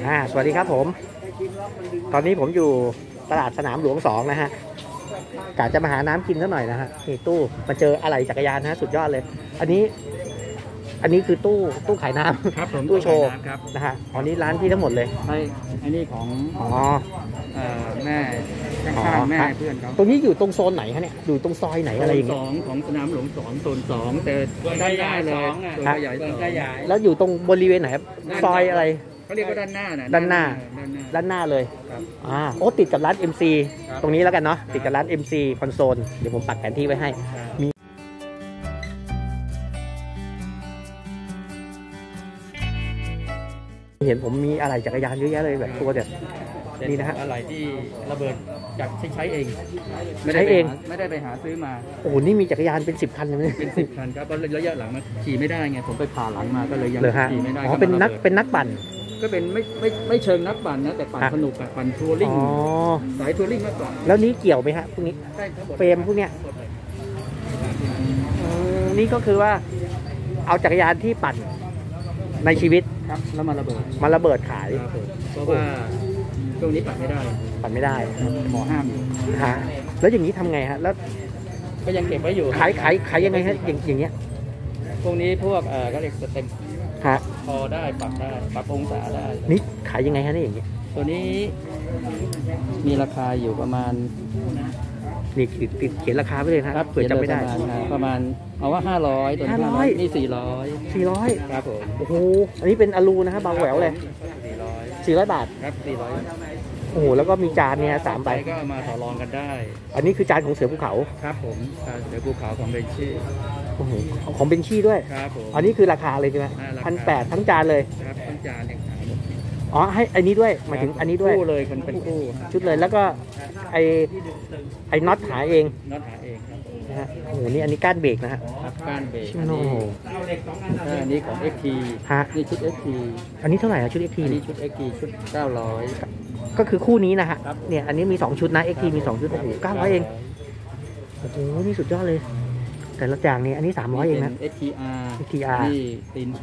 สวัสดีครับผมตอนนี้ผมอยู่ตลาดสนามหลวง2นะฮะกะจะมาหาน้ำกินสักหน่อยนะฮะนี่ตู้มาเจออะไหล่จักรยานนะฮะสุดยอดเลยอันนี้คือตู้ขายน้ำครับผมตู้โชว์ครับนะฮะอันนี้ร้านพี่ทั้งหมดเลยอันนี้ของแม่ข้างแม่เพื่อนเขาตรงนี้อยู่ตรงโซนไหนฮะเนี่ยอยู่ตรงซอยไหนอะไรอย่างเงี้ยของสนามหลวง2โซน2แต่ได้เลยโซนขยายแล้วอยู่ตรงบริเวณไหนครับซอยอะไรเขาเรียกว่าด้านหน้านะด้านหน้าเลยโอ้ติดกับร้าน MC ตรงนี้แล้วกันเนาะติดกับร้าน MC คอนโซลเดี๋ยวผมปักแผนที่ไว้ให้มีเห็นผมมีอะไรจักรยานเยอะแยะเลยแบบตัวแบบนี่นะฮะอะไรที่ระเบิดจากใช้เองไม่ได้ไปหาซื้อมาโอ้นี่มีจักรยานเป็น10 คันเลยเป็น10 คันครับระยะหลังมาขี่ไม่ได้ไงผมไปผ่าหลังมาก็เลยยังขี่ไม่ได้เป็นนักปั่นก็เป็นไม่เชิงนักปั่นนะแต่ปั่นสนุกอะปั่นทัวริ่งสายทัวริ่งมากกว่าแล้วนี้เกี่ยวไหมฮะพวกนี้เฟรมพวกเนี้ยนี่ก็คือว่าเอาจักรยานที่ปั่นในชีวิตครับแล้วมาระเบิดขายเพราะว่าช่วงนี้ปั่นไม่ได้หมอห้ามฮะแล้วอย่างนี้ทำไงฮะแล้วก็ยังเก็บไว้อยู่ขายยังไงฮะอย่างเงี้ยพวกนี้พวกก็เรียกสเต็มพอได้ปรับองศาได้นี่ขายยังไงฮะนี่อย่างเงี้ยตัวนี้มีราคาอยู่ประมาณนี่ติดเขียนราคาไว้เลยนะครับเผื่อจำไม่ได้ประมาณเอาว่า500ตัวนี้นี่400ครับผมโอ้โหอันนี้เป็นอลูนะครับบางแหววเลย400 บาทครับ400 โอ้โหแล้วก็มีจานเนี่ย3 ใบก็มาต่อรองกันได้อันนี้คือจานของเสือภูเขาครับผมเสือภูเขาของเบนชี่โอ้โหของเบนชี่ด้วยครับผมอันนี้คือราคาเลยใช่ไหม1,800ทั้งจานเลยครับทั้งจานอย่างให้อันนี้ด้วยมาถึงอันนี้ด้วยคู่เลยเป็นคู่ชุดเลยแล้วก็ไอ้น็อตหาเองครับนะฮะโอ้โหนี่อันนี้ก้านเบรกนะฮะก้านเบรกโอ้โหอันนี้ของ XT นี่ชุด XT อันนี้เท่าไหร่ชุด XT นี่ชุด XT ชุด900 ก็คือคู่นี้นะฮะเนี่ยอันนี้มี2ชุดนะ XT มี2ชุดโอ้โห900เองโอ้โหนี่สุดยอดเลยแต่ละอย่างนี้อันนี้300เองนะ XTR นี่ตีนผี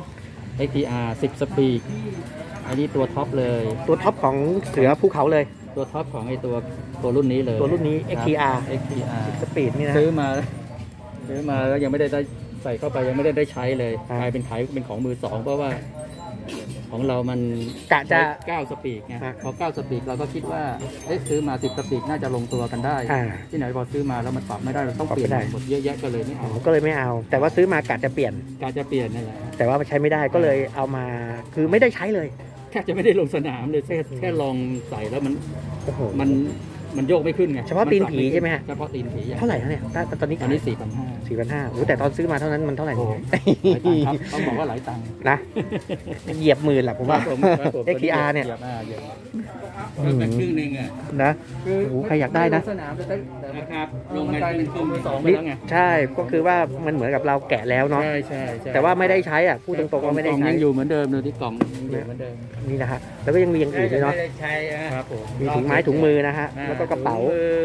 XTR 10 สปีดอันนี้ตัวท็อปเลยตัวท็อปของเสือภูเขาเลยตัวท็อปของไอ้ตัวรุ่นนี้เลยตัวรุ่นนี้ XTR 10 สปีดนี่นะซื้อมาแล้วยังไม่ได้ใส่เข้าไปยังไม่ได้ใช้เลยกลายเป็นของมือ2เพราะว่าของเรามันกะจะ 9 สปีดไงพอ9 สปีดเราก็คิดว่าซื้อมา10 สปีดน่าจะลงตัวกันได้ที่ไหนพอซื้อมาแล้วมันปรับไม่ได้เราต้องเปลี่ยนหมดเยอะแยะก็เลยไม่เอาแต่ว่าซื้อมากะจะเปลี่ยนนั่นแหละแต่ว่าใช้ไม่ได้ก็เลยเอามาคือไม่ได้ใช้เลยแทบจะไม่ได้ลงสนามเลยแค่ลองใส่แล้วมันโยกไม่ขึ้นไงเฉพาะตีนผีใช่ไหมฮะเฉพาะตีนผีเท่าไหร่เนี่ยตอนนี้4,500โอ้แต่ตอนซื้อมาเท่านั้นมันเท่าไหร่ต้องบอกว่าหลายตังค์นะเหยียบหมื่นแหละผมว่า XTR เนี่ยเป็นครึ่งนึงอ่ะนะโอ้โหใครอยากได้นะนะครับลงมาเป็นครึ่ง2ไปแล้วไงใช่ก็คือว่ามันเหมือนกับเราแกะแล้วเนาะใช่แต่ว่าไม่ได้ใช้อ่ะพูดตรงๆว่าไม่ได้ใช้ยังอยู่เหมือนเดิมเลยที่กล่องเหมือนเดิมนี่นะฮะแล้วก็ยังมีอย่างอื่นด้วยเนาะครับผมมีถุงไม้ถุงมือนะฮะแล้วก็กระเป๋า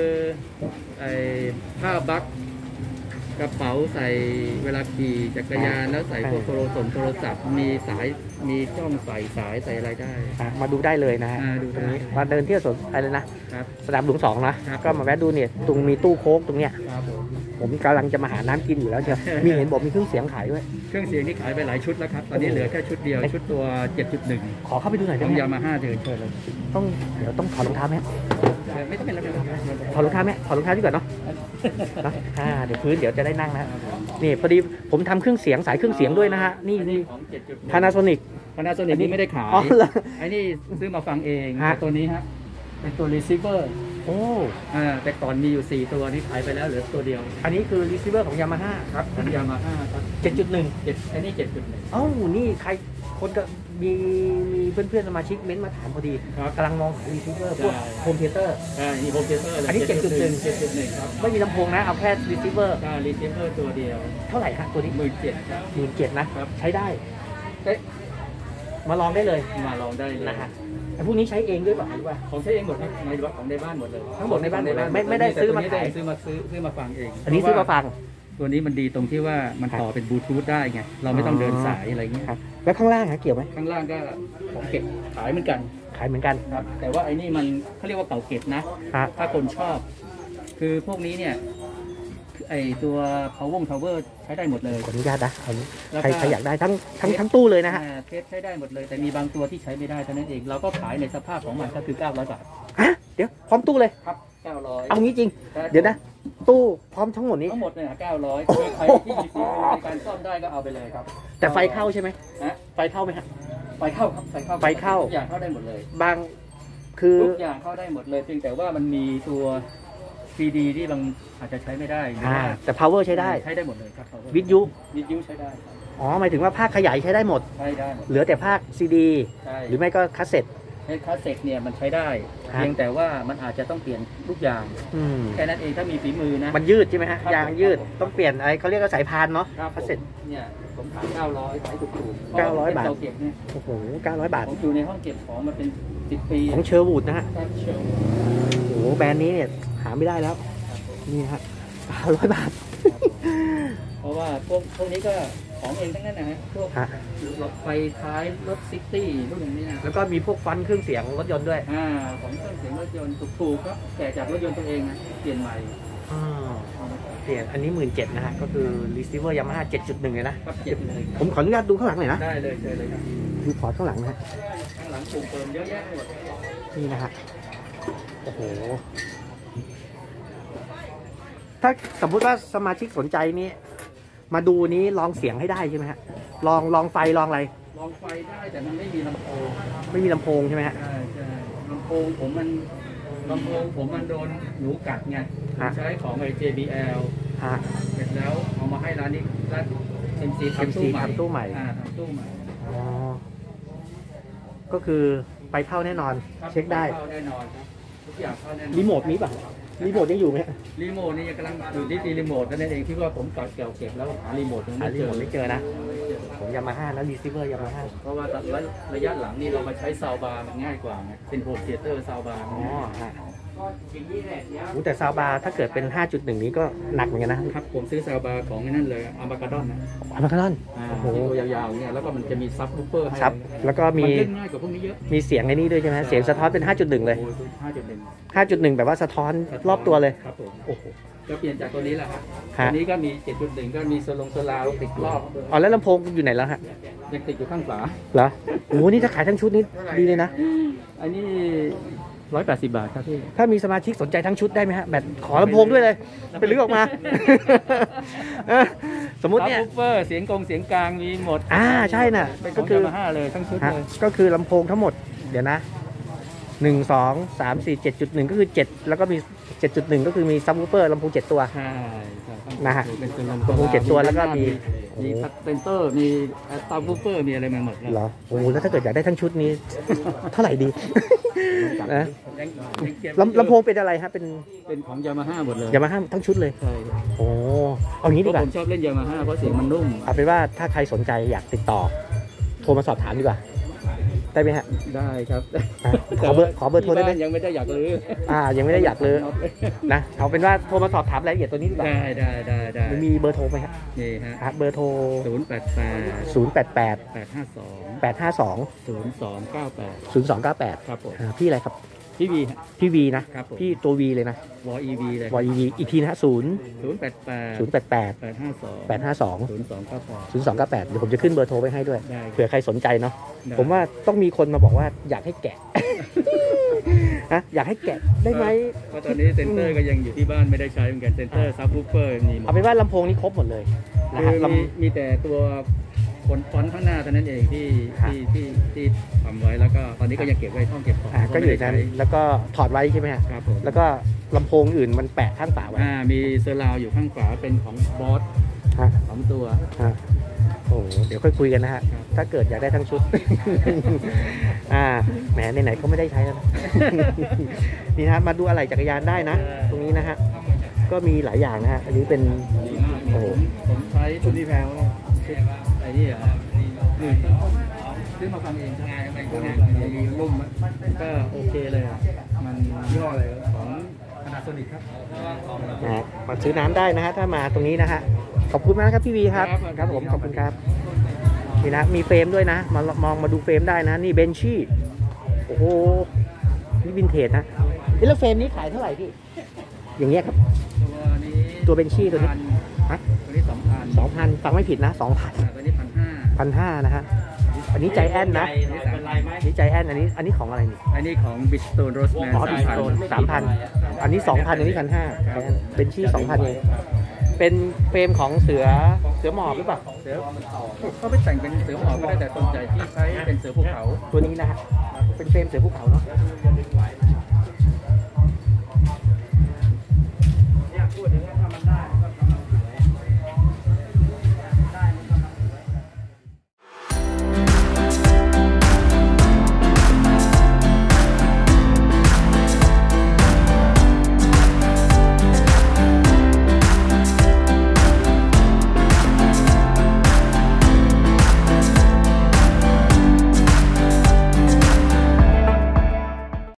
ผ้าบัคกระเป๋าใส่เวลาขี่จักรยานแล้วใส่พวกโทรศัพท์มีสายมีช่องใส่สายใส่อะไรได้มาดูได้เลยนะฮะตรงนี้มาเดินเที่ยวสวนอะไรนะสนามหลวง2นะก็มาแวะดูเนี่ยตรงมีตู้โค้กตรงเนี้ยผมกำลังจะมาหาน้ำกินอยู่แล้วเชียวมีเห็นบอกมีเครื่องเสียงขายด้วยเครื่องเสียงนี่ขายไปหลายชุดแล้วครับตอนนี้เหลือแค่ชุดเดียวชุดตัว 7.1 ขอเข้าไปดูหน่อยได้ไหมยามาฮ่าเชิญเลยเดี๋ยวต้องถอดรองเท้าไหมไม่ต้องเป็นแล้วถอดรองเท้าไหมถอดรองเท้าดีกว่าเนาะเดี๋ยวพื้นเดี๋ยวจะได้นั่งนะนี่พอดีผมทำเครื่องเสียงสายเครื่องเสียงด้วยนะฮะนี่Panasonic นี่ไม่ได้ขายไอ้นี่ซื้อมาฟังเองตัวนี้ฮะเป็นตัว receiver แต่ก่อนมีอยู่4ตัวนี่ขายไปแล้วเหลือตัวเดียวอันนี้คือ receiver ของ Yamaha ครับของ Yamaha ครับ 7.1 อันนี้ 7.1 นี่ใครคนก็มีเพื่อนๆสมาชิกเม้นมาถามพอดีกำลังมองหา receiver พวก home theater นี่ home theater อันนี้ 7.1 ครับไม่มีลำโพงนะเอาแค่ receiver ตัวเดียวเท่าไหร่ครับตัวนี้ 17,000 ครับ 17,000 นะใช้ได้มาลองได้เลยนะฮะพวกนี้ใช้เองด้วยป่ะหรือว่าของใช้เองหมดในของในบ้านหมดเลยทั้งหมดในบ้านไม่ได้ซื้อมาขายซื้อมาฟังเองอันนี้ซื้อมาฟังตัวนี้มันดีตรงที่ว่ามันต่อเป็นบลูทูธได้ไงเราไม่ต้องเดินสายอะไรเงี้ยครับแล้วข้างล่างเกี่ยวไหมข้างล่างก็ของเก็บขายเหมือนกันขายเหมือนกันครับแต่ว่าไอ้นี่มันเขาเรียกว่าเก่าเก็บนะฮะถ้าคนชอบ คือพวกนี้เนี่ยไอตัว power ใช้ได้หมดเลยขออนุญาตนะอันนี้แล้วก็ใครอยากได้ทั้งตู้เลยนะฮะเทสใช้ได้หมดเลย แต่มีบางตัวที่ใช้ไม่ได้เท่านั้นเองเราก็ขายในสภาพของมันก็คือ900 บาทฮะเดี๋ยวพร้อมตู้เลยครับ900 เอางี้จริง เดี๋ยวนะ ตู้พร้อมทั้งหมดนี้ทั้งหมดเนี่ย900คือใครที่มีฝีมือในการซ่อมได้ก็เอาไปเลยครับแต่ไฟเข้าใช่ไหมฮะไฟเข้าไหมฮะไฟเข้าครับไฟเข้าไฟเข้าทุกอย่างเข้าได้หมดเลยบางคือทุกอย่างเข้าได้หมดเลยเพียงแต่ว่ามันมีตัว CD ที่บางอาจจะใช้ไม่ได้หรือว่าแต่ power ใช้ได้ใช้ได้หมดเลยครับ power วิทยุวิทยุใช้ได้ครับอ๋อหมายถึงว่าภาคขยายใช้ได้หมดใช้ได้หมดเหลือแต่ภาคซีดีใช่หรือไม่ก็คาสเซ็ตในคลาสสิกเนี่ยมันใช้ได้ฮะเพียงแต่ว่ามันอาจจะต้องเปลี่ยนทุกอย่างอืมแค่นั้นเองถ้ามีฝีมือนะมันยืดใช่ไหมฮะครับยางยืดครับผมต้องเปลี่ยนอะไรเขาเรียกว่าสายพานเนาะครับคาสเซ็ตเนี่ยผมขาย900ขายถูกๆ 900 บาทเเเก็บเนี่ยโอ้โห900 บาทผมอยู่ในห้องเก็บของมาเป็น10 ปีของเชอร์วูดนะฮะครับเชียวโอ้โหแบรนด์นี้เนี่ยหาไม่ได้แล้ว นี่นะฮะ900 บาทเพราะว่าพวกนี้ก็ของเองทั้งนั้นนะฮะพวกฮะรถไฟท้ายรถซิตี้รุ่นนี้นะแล้วก็มีพวกฟอนต์เครื่องเสียงรถยนต์ด้วยของเครื่องเสียงรถยนต์ถูกๆก็แกะจากรถยนต์ตัวเองนะเปลี่ยนใหม่เปลี่ยนอันนี้17,000นะฮะ ก็คือ receiver Yamaha 7.1 เลยนะครับเจ็บเลยผมขออนุญาตดูข้างหลังหน่อยนะได้เลยเจอเลยครับดูพอร์ตข้างหลังนะฮะข้างหลังปลูกเติมเยอะแยะหมดนี่นะฮะ โอ้โห ถ้าสมมุติว่าสมาชิกสนใจนี้มาดูนี้ลองเสียงให้ได้ใช่ไหมฮะ ลองไฟลองอะไรลองไฟได้แต่มันไม่มีลำโพงไม่มีลำโพงใช่ไหมฮะใช่ใช่ลำโพงผมมันโดนหนูกัดไงฮะใช้ของไอ้ JBL ฮะเสร็จแล้วเอามาให้ร้านนี้ร้าน MC ทำ MC ตู้ใหม่ทำตู้ใหม่ทำตู้ใหม่อ๋อ ก็คือไฟเข้าแน่นอนครับเช็คได้เข้าแน่นอนครับทุกอย่างเข้าแน่นอนรีโมทมีป่ะ รีโมทยังอยู่ไหมฮะรีโมทนี่กำลังอยู่ที่รีโมทนั่นเองที่ว่าผมตัดเกี่ยวเก็บแล้วหารีโมทยังหาไม่รีเจโมอทไม่เจอนะ ผมยามาฮ่านะรีซิเวอร์ยามาฮ่าเพราะว่าระยะหลังนี่เรามาใช้ซาวบาร์มันง่ายกว่าไงเป็นโฮมเทเตอร์ซาวบาร์อ๋อฮะแต่ซาวบาร์ถ้าเกิดเป็น 5.1 นี้ก็หนักเหมือนกันนะครับผมซื้อซาวบาร์ของนั่นเลยอาร์มาการ์ดอนนะอามาคารอน โอ้โหที่ตัวยาวๆเนี่ยแล้วก็มันจะมีซับวูฟเฟอร์ให้ครับ แล้วก็มัมีนเล่นง่ายกว่าพวกนี้เยอะมีเสียงในนี้ด้วยใช่ไหมเสียงสะท้อนเป็น 5.1 เลยโอ้ย5.1 5.1 แบบว่าสะท้อนรอบตัวเลยครับผมโอ้โหก็เปลี่ยนจากตัวนี้แหละครับฮะตัวนี้ก็มี 7.1 ก็มีโซลาวติดรอบอ๋อแล้วลำโพงอยู่ไหนแล้วฮะยังติดอยู่ข้างฝาเหรอโอ้โหนี่ถ้าขายทั้งชุดนี้ดีเลยนะอันนี้180 บาทครับพี่ถ้ามีสมาชิกสนใจทั้งชุดได้ไหมฮะแบบขอลำโพงด้วยเลยไปลื้อออกมา เออสมมุติเนี่ยซับวูฟเฟอร์เสียงกงเสียงกลางมีหมดใช่น่ะเป็นขก็องคืยาอมาฮ่าเลยทั้งชุดฮะเลยก็คือลำโพงทั้งหมดเดี๋ยวนะ1 2 3 4 7.1 ก็คือ 7 แล้วก็มี 7.1 ก็คือมีซับวูฟเฟอร์ลำโพง7 ตัวใช่ใช่นะฮะเป็นตัวลำโพง7 ตัวแล้วก็มีมีเซนเตอร์มีซับวูฟเฟอร์มีอะไรมาหมดแล้วเหรอโอ้โหแล้วถ้าเกิดอยากได้ทั้งชุดนี้ เท่าไหร่ดี นะยังเก็บลำโพงเป็นอะไรฮะเป็นเป็นของยามาฮ่าหมดเลยยามาฮ่าทั้งชุดเลยใช่โอ้เอางี้เพดีราะกว่าผมชอบเล่นยามาฮ่าเพราะเสียงมันนุ่มเอาเป็นว่าถ้าใครสนใจอยากติดต่อ โทรมาสอบถามดีกว่า ได้ไหมฮะได้ครับอ่ะขอเบอร์โทรได้ไหมที่บ้านยังไม่ได้อยากรื้อยังไม่ได้อยากเลยนะเอาเป็นว่าโทรมาสอบถามรายละเอียดตัวนี้ดีกว่าได้มีเบอร์โทรไหมครับนี่ฮะเบอร์โทร 088 088 852 852 0298 0298 ครับผมพี่อะไรครับพี่วีฮะพี่วีนะครับผมพี่ตัววีเลยนะวอ EV เลยวอีวีอีกทีนะฮะ 088 088 852 852 0298 0298เดี๋ยวผมจะขึ้นเบอร์โทรไว้ให้ด้วยได้เผื่อใครสนใจเนาะได้ผมว่าต้องมีคนมาบอกว่าอยากให้แกะ นะอยากให้แกะได้ไหมเพราะตอนนี้เซนเตอร์ก็ยังอยู่ที่บ้านไม่ได้ใช้เหมือนกันเซนเตอร์ซับวูฟเฟอร์มีหมดเอาเป็นว่าลำโพงนี้ครบหมดเลยนะคืฮะอมีแต่ตัวฟอนต์ข้างหน้าเท่านั้นเองที่ทำไว้แล้วก็ตอนนี้ก็ยังเก็บไว้ห้องเก็บของก็อยู่ในนั้นแล้วก็ถอดไว้ใช่ไหมฮะครับผมแล้วก็ลำโพงอื่นมันแปะข้างฝาไว้มีเซอร์ราวอยู่ข้างขวาเป็นของบอสฮะ 2 ตัวฮะโอ้โหเดี๋ยวค่อยคุยกันนะฮะครับถ้าเกิดอยากได้ทั้งชุด แหมไหนๆก็ไม่ได้ใช้แล้วนะ นี่นะฮะมาดูอะไรจักรยานได้นะ ตรงนี้นะฮะก็มีหลายอย่างนะฮะอันนี้เป็นดีมากโอ้โหผมใช้ตัวนี้แพงมากไอ้นี่เหรอซื้อมาฟังเองครับมีรุ่มก็โอเคเลยอ่ะมันย่ออะไรของไอ Panasonic ครับนะฮะมาซื้อน้ำได้นะฮะถ้ามาตรงนี้นะฮะขอบคุณมากครับพี่วีครับครับผมขอบคุณครับนี่นะมีเฟรมด้วยนะมาดูเฟรมได้นะนี่เบนชี่โอ้โหนี่วินเทจนะแล้วเฟรมนี้ขายเท่าไหร่พี่อย่างเงี้ยครับตัวนี้ตัวเบนชี่ตัวนี้ฮะตัวนี้2,000 2,000ฟังไม่ผิดนะ2,000 ตัวนี้1,500 1,500นะฮะอันนี้ใจแอนนะเป็นไรไหมนี่ใจแอนอันนี้ของอะไรนี่อันนี้ของ Bridgestone Roseman อ๋อดิสโตน3,000อันนี้ 2,000อันนี้ 1,500เป็นชี่ 2,000เองเป็นเฟรมของเสือหมอบหรือเปล่าเสือก็ไปแต่งเป็นเสือหมอบก็ได้แต่สนใจที่ใช้เป็นเสือภูเขาตัวนี้นะฮะเป็นเฟรมเสือภูเขาเนาะ